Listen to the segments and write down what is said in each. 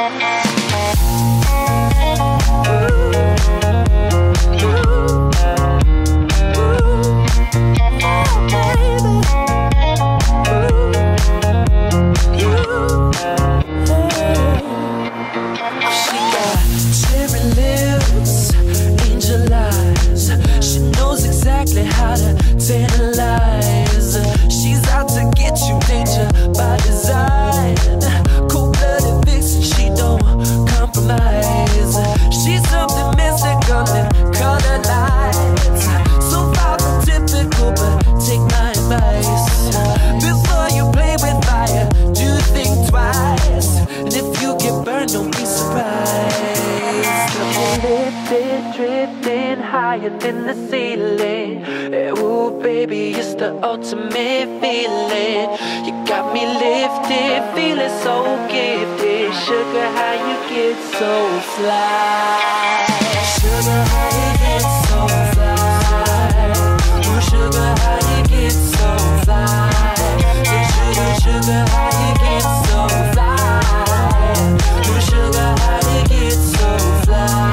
How to tantalize. She's out to get you, danger by design. Cold-blooded vixen, she don't compromise. She's something mystical in color lights. So far from typical, but take my advice. Before you play with fire, do think twice. And if you get burned, don't be surprised. Lifted, drifting higher than the ceiling. Ooh, baby, it's the ultimate feeling. You got me lifted, feeling so gifted. Sugar, how you get so fly? Sugar, how you get so fly? Ooh, sugar, how you get so fly? Sugar, sugar, how you get so fly? Ooh, sugar, how you get so fly?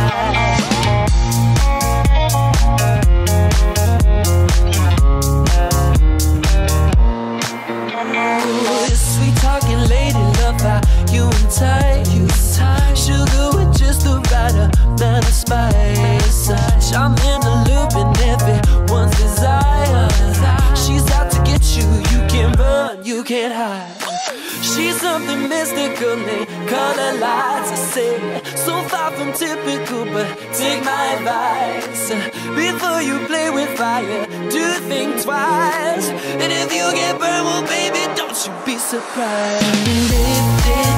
Sweet talking lady, love how you entice. Sugar with just the right amount of spice. Charming, alluring, everyone's desire. She's out to get you, you can't run, you can't hide. She's something mystical in color lights. I say, so far from typical, but take my advice. Before you play with fire, do think twice. And if you get burned, well baby, don't you be surprised. Lifted,